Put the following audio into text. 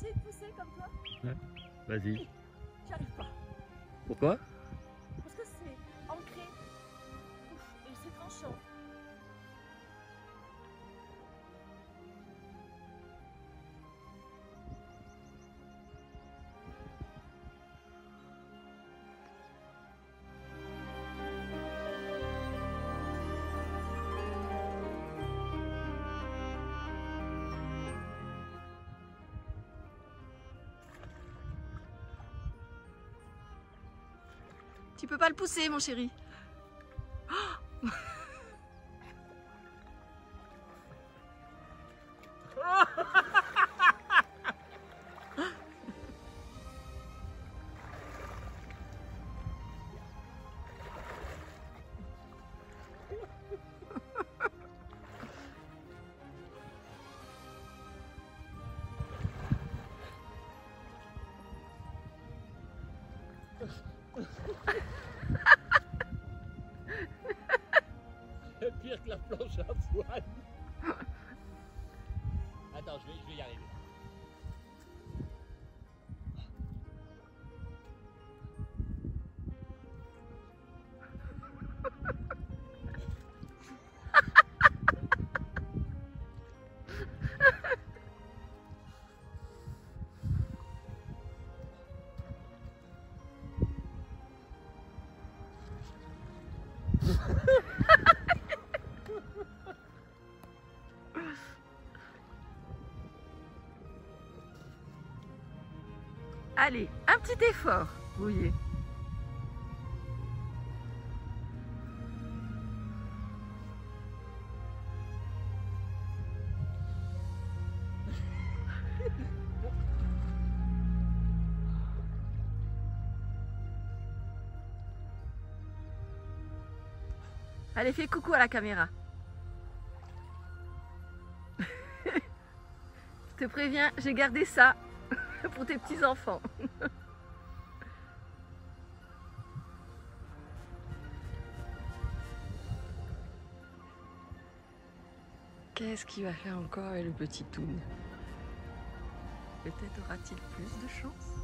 essayer de pousser comme toi? Ouais. Vas-y. J'y arrive pas. Pourquoi? Parce que c'est ancré. Ouf, et c'est tranchant. Tu peux pas le pousser, mon chéri. Oh C'est pire que la planche à voile. Attends, je vais y arriver. Allez, un petit effort, Rouillé. Allez, fais coucou à la caméra. Je te préviens, j'ai gardé ça pour tes petits-enfants. Qu'est-ce qu'il va faire encore avec le petit Toon? Peut-être aura-t-il plus de chance?